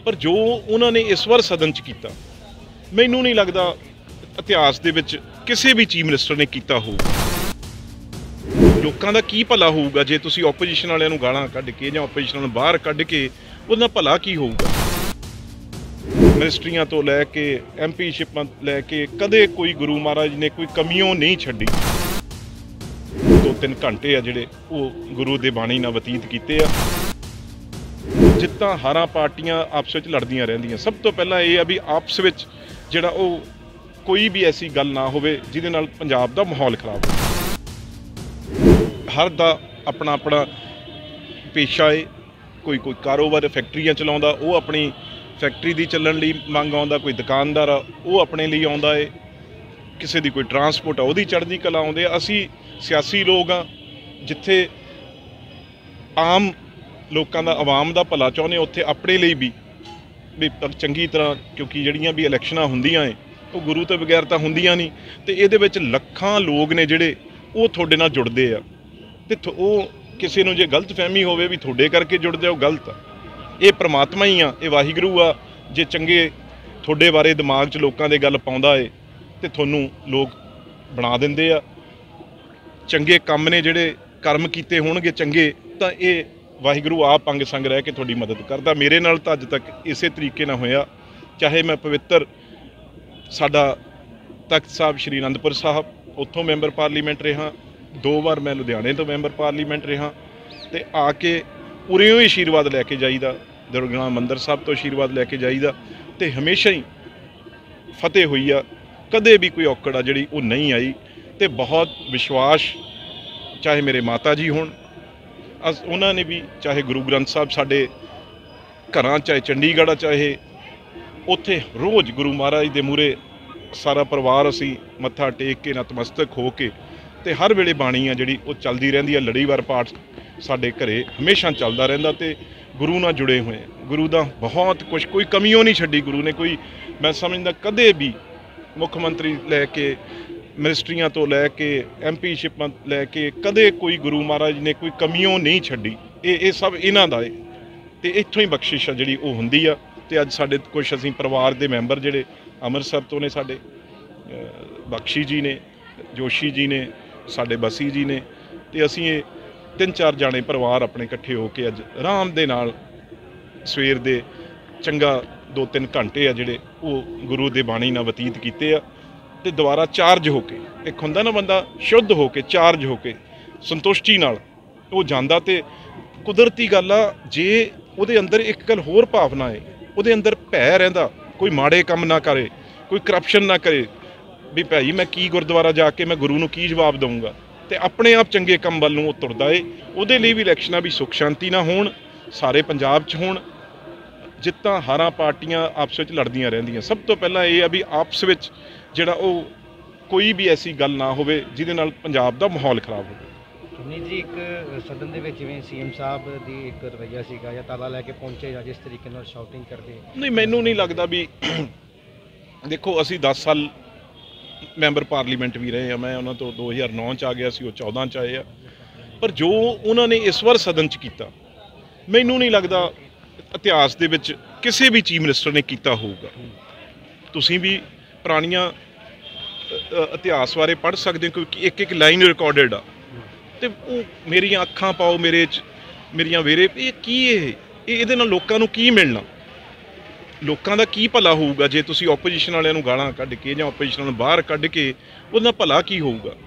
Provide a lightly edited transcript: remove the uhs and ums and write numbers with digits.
पर जो उन्होंने इस बार सदन च कीता, मैनू नहीं लगता इतिहास दे विच किसी भी चीफ मिनिस्टर ने कीता होगा। लोकां दा की भला होऊगा जे तुसीं ओपोजिशन वालियां नूं गालां कढ के जां ओपोजिशन नूं बाहर कढ के उहदे नाल भला की होऊगा। मिनिस्ट्रियां तो लैके MP-शिपां लैके कदे कोई गुरु महाराज ने कोई कमियों नहीं छड्डी। 2-3 घंटे आ जिहड़े वो गुरु दे बाणी नाल बतीत कीते आ। जित्तां हारां पार्टियां आपस विच लड़दियां रहिंदियां, सब तो पहला ये आ भी आपस विच जिहड़ा वो कोई भी ऐसी गल ना होवे जिहदे नाल पंजाब दा माहौल खराब हो। हर दा अपना अपना पेशा है, कोई कोई कारोबार फैक्ट्रियां चलाउंदा, वो अपनी फैक्ट्री दी चलण लई मंग आउंदा, कोई दुकानदार आ वो अपने लिए आउंदा है, किसी दी कोई ट्रांसपोर्ट आ उहदी चढ़दी कला आउंदे। असीं सियासी लोग आ जिथे आम लोगों का आवाम का भला चाहते, उत्थे अपने लिए भी चंगी तरह, क्योंकि जड़ियाँ भी इलैक्शनां हुंदियां है वो गुरु तो बगैर तो हुंदियां नहीं, तो ये लखां लोग ने जिहड़े वो तुहाडे नाल जुड़दे आ, ते वो किसी नूं जे गलत फहमी होवे भी तुहाडे करके जुड़दे वो गलत आ। ये परमात्मा ही आ, ये वाहिगुरू आ, जे चंगे तुहाडे बारे दिमाग च लोकां दे गल पाउंदा है ते तुहानूं लोग बना दिंदे आ। चंगे काम ने जिहड़े कर्म कीते होणगे चंगे, तां ये वाहिगुरू आप अंग संग रह के थोड़ी मदद करता। मेरे नाल तां अज तक इसे तरीके नाल होया, चाहे मैं पवित्र साडा तख्त साहब श्री आनंदपुर साहब उत्थों मैंबर पार्लीमेंट रहा, 2 बार मैं लुधियाने तो मैंबर पार्लीमेंट रहा, ते आके उरेओं ही आशीर्वाद लैके जाईदा, दुर्गना मंदिर साहब तो आशीर्वाद लैके जाईदा, ते हमेशा ही फतेह हुई आ। कदे भी कोई औकड़ आ जिहड़ी वो नहीं आई, ते बहुत विश्वास, चाहे मेरे माता जी होण, उन्होंने भी, चाहे गुरु ग्रंथ साहब साडे घरां, चाहे चंडीगढ़ आ, चाहे उत्थे रोज़ गुरु महाराज दे मूहरे सारा परिवार असी मत्था टेक के नतमस्तक हो के, ते हर वेले बाणी आ जिहड़ी वो चलदी रहिंदी आ। लड़ीवार पाठ साडे घरे हमेशा चलदा रहिंदा, ते गुरु नाल जुड़े हुए गुरु दा बहुत कुछ, कोई कमियों नहीं छड्डी गुरु ने। कोई मैं समझदा कदे भी मुख्यमंत्री लैके मिनिस्ट्रियां तो लैके MP-शिपां लैके कदे कोई गुरु महाराज ने कोई कमियों नहीं छड्डी। ये सब इन्हां दा है, ते इत्थों ही बख्शिश आ जिहड़ी वो हुंदी आ। ते अज साडे कुछ असीं परिवार दे मैंबर जिहड़े अमृतसर तो ने, साडे बख्शी जी ने, जोशी जी ने, साडे बसी जी ने, ते असीं ये 3-4 जाने परिवार अपने इकट्ठे होके अज आराम दे नाल सवेर दे चंगा 2-3 घंटे आ जिहड़े वो गुरु दे बाणी नाल बतीत कीते आ, ते दोबारा चार्ज होके, एक हुंदा ना बंदा शुद्ध होके चार्ज होके संतुष्टि नाल वो जांदा। ते कुदरती गल आ, जे उहदे अंदर एक गल होर भावना है, उहदे अंदर भै रहिंदा, कोई माड़े काम ना करे, कोई करप्शन ना करे, भी भाई मैं की गुरुद्वारा जाके मैं गुरु नूं की जवाब दूंगा, ते अपने आप चंगे काम वल नूं तुरदा है। उहदे लई भी इलैक्शनां भी सुख शांति ना होण, सारे पंजाब च होण, जित्तां हारां पार्टियां आपस विच लड़दियां रहिंदियां। सब तो पहला ये आ भी आपस विच जिहड़ा वो कोई भी ऐसी गल ना होवे जिहदे नाल पंजाब दा माहौल खराब होवे। नहीं जी, एक सदन दे विच जिवें CM साहब दी एक रवैया सीगा, या ताला लैके पहुंचे या जिस तरीके नाल शाउटिंग करदे, नहीं मैनू नहीं लगता भी देखो असी 10 साल मैंबर पार्लीमेंट भी रहे हैं, मैं उन्होंने तो 2009 च आ गया सी, वो 14 च आए आ, पर जो उन्होंने इस बार सदन च कीता, मैनू नहीं लगता इतिहास दे विच किसी भी चीफ मिनिस्टर ने कीता होगा। तुसीं भी पुरानियां इतिहास बारे पढ़ सकते हो, क्योंकि एक एक लाइन रिकॉर्डेड आ, ते वो मेरियां अखां पाओ मेरे च, मेरियां वेरे, ये की ये लोकां नूं की मिलना, लोकां दा की भला होऊगा जे तुसीं ओपोजिशन वालियां नूं गालां कढ के जां ओपोजिशन नूं बाहर कढ के उहदा भला की होऊगा।